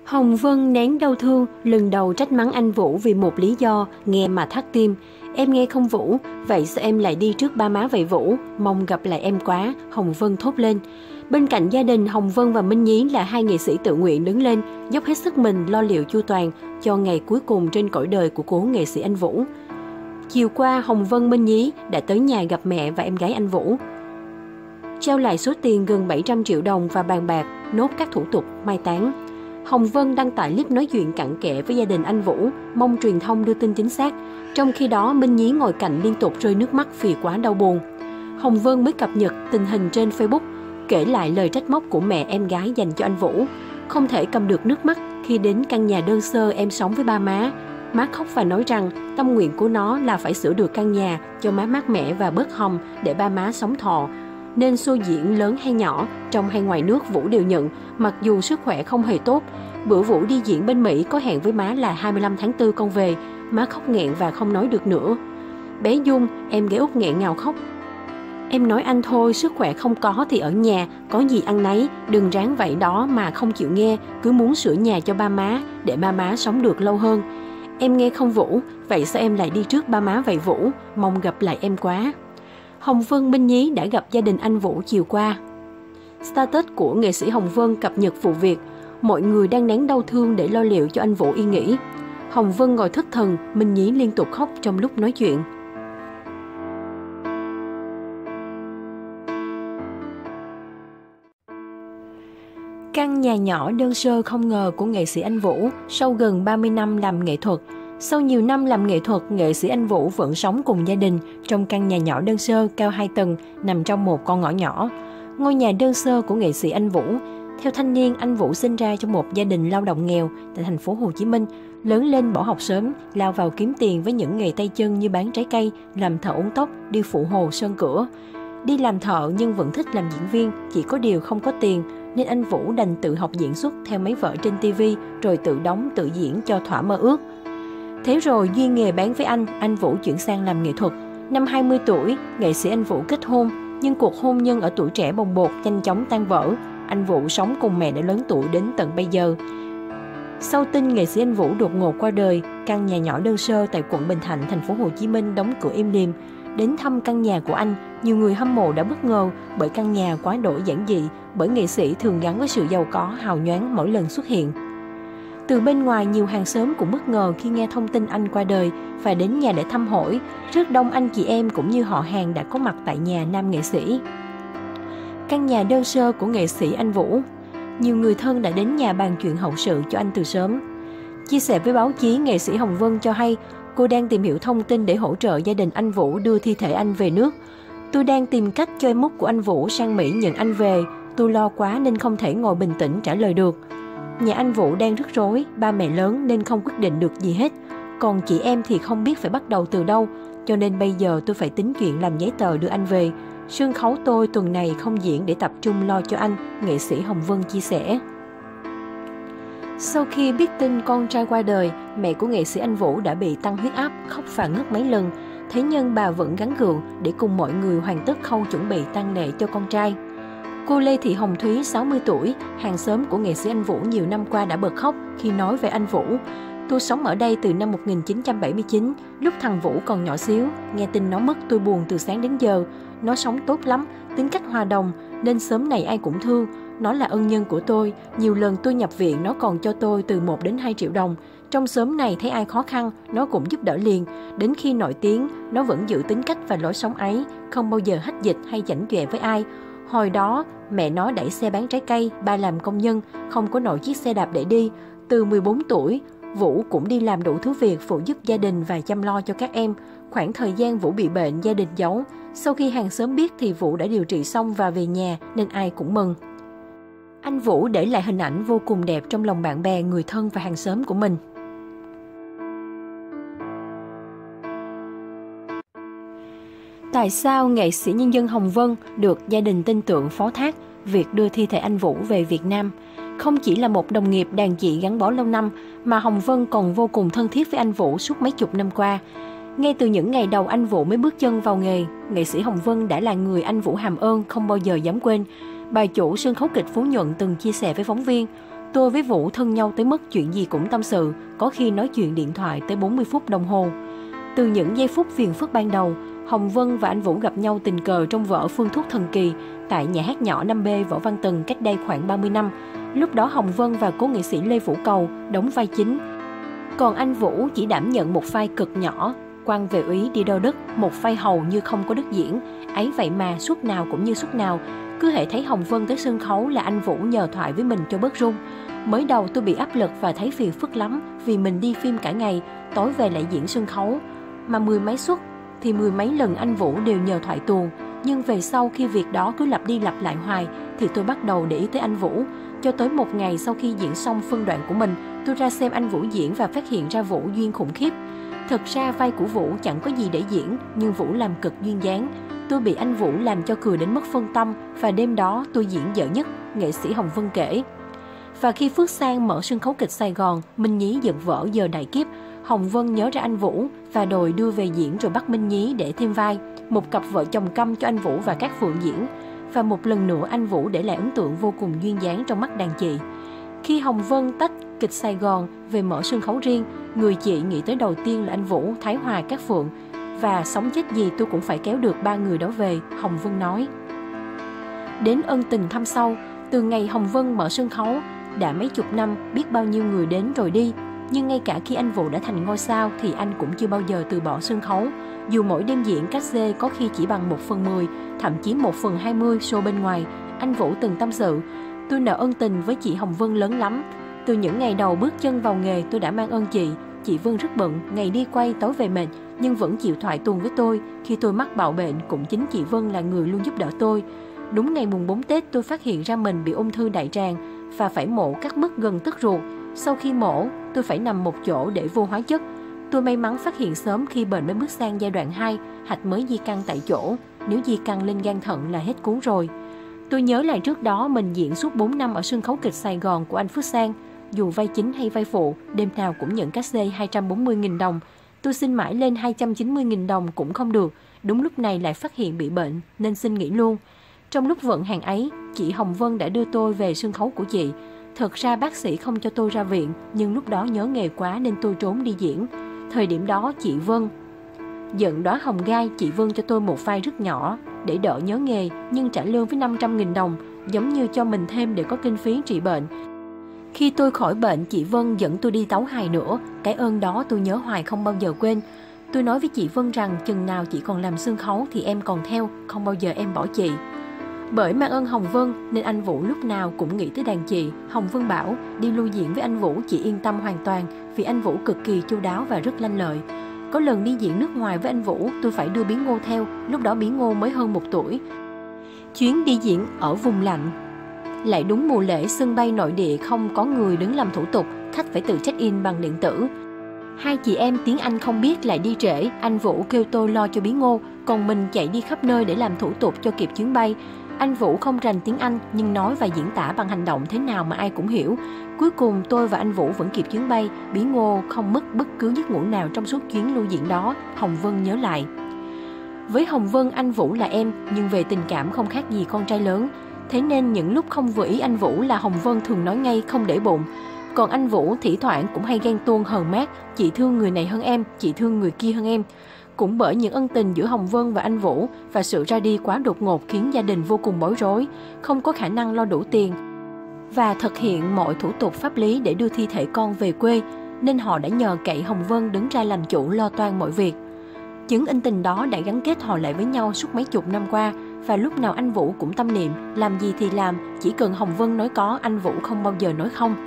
Hồng Vân nén đau thương, lần đầu trách mắng anh Vũ vì một lý do, nghe mà thắt tim. Em nghe không Vũ, vậy sao em lại đi trước ba má vậy Vũ? Mong gặp lại em quá, Hồng Vân thốt lên. Bên cạnh gia đình, Hồng Vân và Minh Nhí là hai nghệ sĩ tự nguyện đứng lên, dốc hết sức mình lo liệu chu toàn cho ngày cuối cùng trên cõi đời của cố nghệ sĩ anh Vũ. Chiều qua, Hồng Vân, Minh Nhí đã tới nhà gặp mẹ và em gái anh Vũ, trao lại số tiền gần 700 triệu đồng và bàn bạc nốt các thủ tục mai táng. Hồng Vân đăng tải clip nói chuyện cặn kẽ với gia đình anh Vũ, mong truyền thông đưa tin chính xác. Trong khi đó, Minh Nhí ngồi cạnh liên tục rơi nước mắt vì quá đau buồn. Hồng Vân mới cập nhật tình hình trên Facebook, kể lại lời trách móc của mẹ em gái dành cho anh Vũ. Không thể cầm được nước mắt khi đến căn nhà đơn sơ em sống với ba má. Má khóc và nói rằng tâm nguyện của nó là phải sửa được căn nhà cho má mát mẻ và bớt hồng để ba má sống thọ. Nên show diễn lớn hay nhỏ, trong hay ngoài nước Vũ đều nhận, mặc dù sức khỏe không hề tốt. Bữa Vũ đi diễn bên Mỹ có hẹn với má là 25 tháng 4 con về, má khóc nghẹn và không nói được nữa. Bé Dung, em gái út nghẹn ngào khóc. Em nói anh thôi, sức khỏe không có thì ở nhà, có gì ăn nấy, đừng ráng vậy đó mà không chịu nghe, cứ muốn sửa nhà cho ba má, để ba má sống được lâu hơn. Em nghe không Vũ, vậy sao em lại đi trước ba má vậy Vũ, mong gặp lại em quá. Hồng Vân, Minh Nhí đã gặp gia đình anh Vũ chiều qua. Status của nghệ sĩ Hồng Vân cập nhật vụ việc, mọi người đang nén đau thương để lo liệu cho anh Vũ yên nghỉ. Hồng Vân ngồi thất thần, Minh Nhí liên tục khóc trong lúc nói chuyện. Căn nhà nhỏ đơn sơ không ngờ của nghệ sĩ anh Vũ sau gần 30 năm làm nghệ thuật. Sau nhiều năm làm nghệ thuật, nghệ sĩ anh Vũ vẫn sống cùng gia đình trong căn nhà nhỏ đơn sơ cao 2 tầng nằm trong một con ngõ nhỏ. Ngôi nhà đơn sơ của nghệ sĩ anh Vũ. Theo thanh niên, anh Vũ sinh ra trong một gia đình lao động nghèo tại thành phố Hồ Chí Minh, lớn lên bỏ học sớm, lao vào kiếm tiền với những nghề tay chân như bán trái cây, làm thợ uốn tóc, đi phụ hồ sơn cửa. Đi làm thợ nhưng vẫn thích làm diễn viên, chỉ có điều không có tiền nên anh Vũ đành tự học diễn xuất theo mấy vở trên TV rồi tự đóng tự diễn cho thỏa mơ ước. Thế rồi duyên nghề bán với anh Vũ chuyển sang làm nghệ thuật. Năm 20 tuổi, nghệ sĩ anh Vũ kết hôn, nhưng cuộc hôn nhân ở tuổi trẻ bồng bột nhanh chóng tan vỡ. Anh Vũ sống cùng mẹ đã lớn tuổi đến tận bây giờ. Sau tin nghệ sĩ anh Vũ đột ngột qua đời, căn nhà nhỏ đơn sơ tại quận Bình Thạnh, thành phố Hồ Chí Minh đóng cửa im lìm. Đến thăm căn nhà của anh, nhiều người hâm mộ đã bất ngờ bởi căn nhà quá đổi giản dị, bởi nghệ sĩ thường gắn với sự giàu có hào nhoáng mỗi lần xuất hiện. Từ bên ngoài, nhiều hàng xóm cũng bất ngờ khi nghe thông tin anh qua đời và đến nhà để thăm hỏi. Rất đông anh chị em cũng như họ hàng đã có mặt tại nhà nam nghệ sĩ. Căn nhà đơn sơ của nghệ sĩ anh Vũ. Nhiều người thân đã đến nhà bàn chuyện hậu sự cho anh từ sớm. Chia sẻ với báo chí, nghệ sĩ Hồng Vân cho hay cô đang tìm hiểu thông tin để hỗ trợ gia đình anh Vũ đưa thi thể anh về nước. Tôi đang tìm cách cho em út của anh Vũ sang Mỹ nhận anh về. Tôi lo quá nên không thể ngồi bình tĩnh trả lời được. Nhà anh Vũ đang rất rối, ba mẹ lớn nên không quyết định được gì hết. Còn chị em thì không biết phải bắt đầu từ đâu, cho nên bây giờ tôi phải tính chuyện làm giấy tờ đưa anh về. Sân khấu tôi tuần này không diễn để tập trung lo cho anh, nghệ sĩ Hồng Vân chia sẻ. Sau khi biết tin con trai qua đời, mẹ của nghệ sĩ anh Vũ đã bị tăng huyết áp, khóc và ngất mấy lần. Thế nhưng bà vẫn gắng gượng để cùng mọi người hoàn tất khâu chuẩn bị tang lễ cho con trai. Cô Lê Thị Hồng Thúy, 60 tuổi, hàng xóm của nghệ sĩ anh Vũ nhiều năm qua đã bật khóc khi nói về anh Vũ. Tôi sống ở đây từ năm 1979, lúc thằng Vũ còn nhỏ xíu. Nghe tin nó mất tôi buồn từ sáng đến giờ. Nó sống tốt lắm, tính cách hòa đồng, nên xóm này ai cũng thương. Nó là ân nhân của tôi. Nhiều lần tôi nhập viện nó còn cho tôi từ 1 đến 2 triệu đồng. Trong xóm này thấy ai khó khăn, nó cũng giúp đỡ liền. Đến khi nổi tiếng, nó vẫn giữ tính cách và lối sống ấy, không bao giờ hách dịch hay chảnh chọe với ai. Hồi đó, mẹ nó đẩy xe bán trái cây, ba làm công nhân, không có nổi chiếc xe đạp để đi. Từ 14 tuổi, Vũ cũng đi làm đủ thứ việc phụ giúp gia đình và chăm lo cho các em. Khoảng thời gian Vũ bị bệnh, gia đình giấu. Sau khi hàng xóm biết thì Vũ đã điều trị xong và về nhà nên ai cũng mừng. Anh Vũ để lại hình ảnh vô cùng đẹp trong lòng bạn bè, người thân và hàng xóm của mình. Tại sao nghệ sĩ nhân dân Hồng Vân được gia đình tin tưởng phó thác việc đưa thi thể anh Vũ về Việt Nam? Không chỉ là một đồng nghiệp đàn chị gắn bó lâu năm, mà Hồng Vân còn vô cùng thân thiết với anh Vũ suốt mấy chục năm qua. Ngay từ những ngày đầu anh Vũ mới bước chân vào nghề, nghệ sĩ Hồng Vân đã là người anh Vũ hàm ơn không bao giờ dám quên. Bà chủ sân khấu kịch Phú Nhuận từng chia sẻ với phóng viên, Tôi với Vũ thân nhau tới mức chuyện gì cũng tâm sự, có khi nói chuyện điện thoại tới 40 phút đồng hồ. Từ những giây phút phiền phức ban đầu, Hồng Vân và anh Vũ gặp nhau tình cờ trong vở Phương Thuốc Thần Kỳ tại nhà hát nhỏ 5B Võ Văn Tần cách đây khoảng 30 năm. Lúc đó Hồng Vân và cố nghệ sĩ Lê Vũ Cầu đóng vai chính. Còn anh Vũ chỉ đảm nhận một vai cực nhỏ, quan về úy đi đô Đức, một vai hầu như không có đức diễn. Ấy vậy mà suốt nào cũng như suốt nào, cứ hễ thấy Hồng Vân tới sân khấu là anh Vũ nhờ thoại với mình cho bớt run. Mới đầu tôi bị áp lực và thấy phiền phức lắm vì mình đi phim cả ngày, tối về lại diễn sân khấu. Mà 10 mấy suất thì 10 mấy lần anh Vũ đều nhờ thoại tuồng. Nhưng về sau khi việc đó cứ lặp đi lặp lại hoài thì tôi bắt đầu để ý tới anh Vũ. Cho tới một ngày sau khi diễn xong phân đoạn của mình, tôi ra xem anh Vũ diễn và phát hiện ra Vũ duyên khủng khiếp. Thực ra vai của Vũ chẳng có gì để diễn, nhưng Vũ làm cực duyên dáng. Tôi bị anh Vũ làm cho cười đến mất phân tâm và đêm đó tôi diễn dở nhất, nghệ sĩ Hồng Vân kể. Và khi Phước Sang mở sân khấu kịch Sài Gòn, Minh Nhí giật vở Giờ Đại Kiếp, Hồng Vân nhớ ra anh Vũ và đòi đưa về diễn rồi bắt Minh Nhí để thêm vai, một cặp vợ chồng câm cho anh Vũ và các phượng diễn. Và một lần nữa anh Vũ để lại ấn tượng vô cùng duyên dáng trong mắt đàn chị. Khi Hồng Vân tách kịch Sài Gòn về mở sân khấu riêng, người chị nghĩ tới đầu tiên là anh Vũ, Thái Hòa, các phượng. Và sống chết gì tôi cũng phải kéo được ba người đó về, Hồng Vân nói. Đến ân tình thăm sau, từ ngày Hồng Vân mở sân khấu, đã mấy chục năm biết bao nhiêu người đến rồi đi. Nhưng ngay cả khi anh Vũ đã thành ngôi sao thì anh cũng chưa bao giờ từ bỏ sân khấu. Dù mỗi đêm diễn cát xê có khi chỉ bằng 1/10, thậm chí 1/20 show bên ngoài, anh Vũ từng tâm sự, tôi nợ ân tình với chị Hồng Vân lớn lắm. Từ những ngày đầu bước chân vào nghề tôi đã mang ơn chị Vân rất bận, ngày đi quay tối về mệt, nhưng vẫn chịu thoại tuồng với tôi. Khi tôi mắc bạo bệnh cũng chính chị Vân là người luôn giúp đỡ tôi. Đúng ngày mùng 4 Tết tôi phát hiện ra mình bị ung thư đại tràng và phải mổ cắt mất gần tấc ruột. Sau khi mổ, tôi phải nằm một chỗ để vô hóa chất. Tôi may mắn phát hiện sớm khi bệnh mới bước sang giai đoạn 2, hạch mới di căn tại chỗ. Nếu di căn lên gan thận là hết cứu rồi. Tôi nhớ lại trước đó mình diễn suốt 4 năm ở sân khấu kịch Sài Gòn của anh Phước Sang. Dù vai chính hay vai phụ, đêm nào cũng nhận cát xê 240.000 đồng. Tôi xin mãi lên 290.000 đồng cũng không được. Đúng lúc này lại phát hiện bị bệnh nên xin nghỉ luôn. Trong lúc vận hàng ấy, chị Hồng Vân đã đưa tôi về sân khấu của chị. Thật ra bác sĩ không cho tôi ra viện, nhưng lúc đó nhớ nghề quá nên tôi trốn đi diễn. Thời điểm đó chị Vân giận đóa hồng gai, chị Vân cho tôi một vai rất nhỏ để đỡ nhớ nghề, nhưng trả lương với 500.000 đồng, giống như cho mình thêm để có kinh phí trị bệnh. Khi tôi khỏi bệnh, chị Vân dẫn tôi đi tấu hài nữa. Cái ơn đó tôi nhớ hoài không bao giờ quên. Tôi nói với chị Vân rằng chừng nào chị còn làm sân khấu thì em còn theo, không bao giờ em bỏ chị. Bởi mang ơn Hồng Vân nên anh Vũ lúc nào cũng nghĩ tới đàn chị. Hồng Vân bảo đi lưu diễn với anh Vũ chị yên tâm hoàn toàn vì anh Vũ cực kỳ chu đáo và rất lanh lợi. Có lần đi diễn nước ngoài với anh Vũ, tôi phải đưa Bí Ngô theo, lúc đó Bí Ngô mới hơn 1 tuổi. Chuyến đi diễn ở vùng lạnh. Lại đúng mùa lễ sân bay nội địa không có người đứng làm thủ tục, khách phải tự check-in bằng điện tử. Hai chị em tiếng Anh không biết lại đi trễ, anh Vũ kêu tôi lo cho Bí Ngô, còn mình chạy đi khắp nơi để làm thủ tục cho kịp chuyến bay. Anh Vũ không rành tiếng Anh nhưng nói và diễn tả bằng hành động thế nào mà ai cũng hiểu. Cuối cùng tôi và anh Vũ vẫn kịp chuyến bay, Bí Ngô không mất bất cứ giấc ngủ nào trong suốt chuyến lưu diễn đó, Hồng Vân nhớ lại. Với Hồng Vân anh Vũ là em, nhưng về tình cảm không khác gì con trai lớn. Thế nên những lúc không vừa ý anh Vũ là Hồng Vân thường nói ngay không để bụng. Còn anh Vũ thỉnh thoảng cũng hay ghen tuông hờn mát, chị thương người này hơn em, chị thương người kia hơn em. Cũng bởi những ân tình giữa Hồng Vân và anh Vũ và sự ra đi quá đột ngột khiến gia đình vô cùng bối rối, không có khả năng lo đủ tiền và thực hiện mọi thủ tục pháp lý để đưa thi thể con về quê, nên họ đã nhờ cậy Hồng Vân đứng ra làm chủ lo toan mọi việc. Chứng ân tình đó đã gắn kết họ lại với nhau suốt mấy chục năm qua, và lúc nào anh Vũ cũng tâm niệm, làm gì thì làm, chỉ cần Hồng Vân nói có, anh Vũ không bao giờ nói không.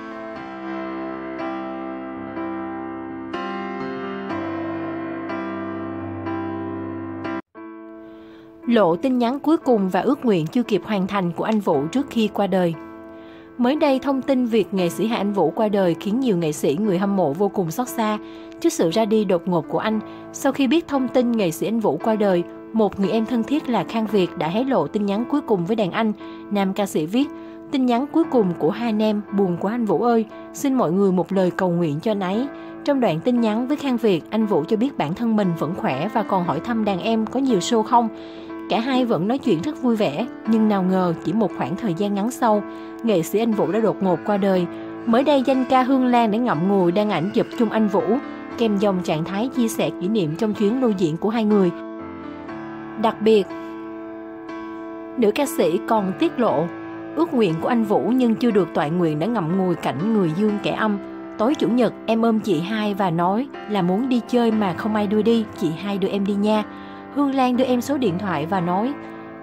Lộ tin nhắn cuối cùng và ước nguyện chưa kịp hoàn thành của anh Vũ trước khi qua đời. Mới đây, thông tin việc nghệ sĩ Hà Anh Vũ qua đời khiến nhiều nghệ sĩ người hâm mộ vô cùng xót xa trước sự ra đi đột ngột của anh. Sau khi biết thông tin nghệ sĩ Anh Vũ qua đời, một người em thân thiết là Khang Việt đã hé lộ tin nhắn cuối cùng với đàn anh. Nam ca sĩ viết: tin nhắn cuối cùng của hai anh em, buồn quá anh Vũ ơi, xin mọi người một lời cầu nguyện cho anh ấy. Trong đoạn tin nhắn với Khang Việt, anh Vũ cho biết bản thân mình vẫn khỏe và còn hỏi thăm đàn em có nhiều show không. cả hai vẫn nói chuyện rất vui vẻ, nhưng nào ngờ chỉ một khoảng thời gian ngắn sau, nghệ sĩ Anh Vũ đã đột ngột qua đời. Mới đây, danh ca Hương Lan đã ngậm ngùi đăng ảnh chụp chung anh Vũ, kèm dòng trạng thái chia sẻ kỷ niệm trong chuyến lưu diễn của hai người. Đặc biệt, nữ ca sĩ còn tiết lộ ước nguyện của anh Vũ nhưng chưa được toại nguyện đã ngậm ngùi cảnh người dương kẻ âm. Tối Chủ nhật, em ôm chị hai và nói là muốn đi chơi mà không ai đưa đi, chị hai đưa em đi nha. Hương Lan đưa em số điện thoại và nói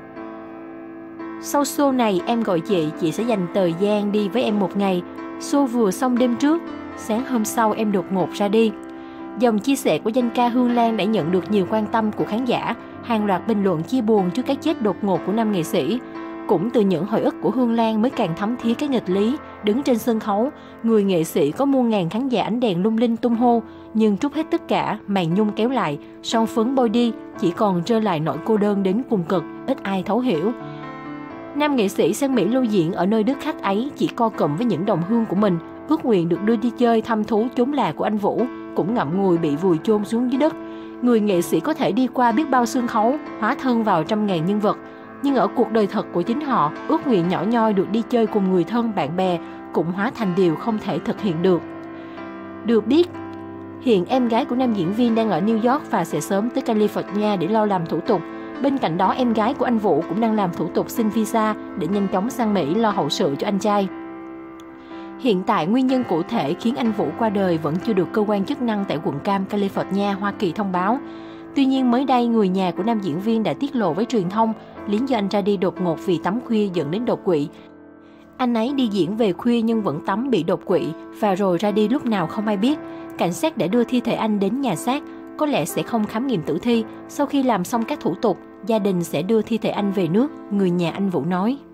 sau show này em gọi chị sẽ dành thời gian đi với em một ngày. Show vừa xong đêm trước, sáng hôm sau em đột ngột ra đi. Dòng chia sẻ của danh ca Hương Lan đã nhận được nhiều quan tâm của khán giả, hàng loạt bình luận chia buồn trước cái chết đột ngột của nam nghệ sĩ. Cũng từ những hồi ức của Hương Lan mới càng thấm thía cái nghịch lý, đứng trên sân khấu, người nghệ sĩ có muôn ngàn khán giả ánh đèn lung linh tung hô, nhưng trút hết tất cả, màn nhung kéo lại, son phấn bôi đi, chỉ còn trơ lại nỗi cô đơn đến cùng cực, ít ai thấu hiểu. Nam nghệ sĩ sang Mỹ lưu diễn ở nơi đất khách ấy chỉ co cụm với những đồng hương của mình, ước nguyện được đưa đi chơi thăm thú chốn là của anh Vũ, cũng ngậm ngùi bị vùi chôn xuống dưới đất. Người nghệ sĩ có thể đi qua biết bao sân khấu, hóa thân vào trăm ngàn nhân vật, nhưng ở cuộc đời thật của chính họ, ước nguyện nhỏ nhoi được đi chơi cùng người thân bạn bè cũng hóa thành điều không thể thực hiện được. Được biết, hiện em gái của nam diễn viên đang ở New York và sẽ sớm tới California để lo làm thủ tục. Bên cạnh đó, em gái của anh Vũ cũng đang làm thủ tục xin visa để nhanh chóng sang Mỹ lo hậu sự cho anh trai. Hiện tại, nguyên nhân cụ thể khiến anh Vũ qua đời vẫn chưa được cơ quan chức năng tại quận Cam, California, Hoa Kỳ thông báo. Tuy nhiên, mới đây, người nhà của nam diễn viên đã tiết lộ với truyền thông lý do anh ra đi đột ngột vì tắm khuya dẫn đến đột quỵ. Anh ấy đi diễn về khuya nhưng vẫn tắm bị đột quỵ và rồi ra đi lúc nào không ai biết. Cảnh sát đã đưa thi thể anh đến nhà xác, có lẽ sẽ không khám nghiệm tử thi. Sau khi làm xong các thủ tục, gia đình sẽ đưa thi thể anh về nước, người nhà anh Vũ nói.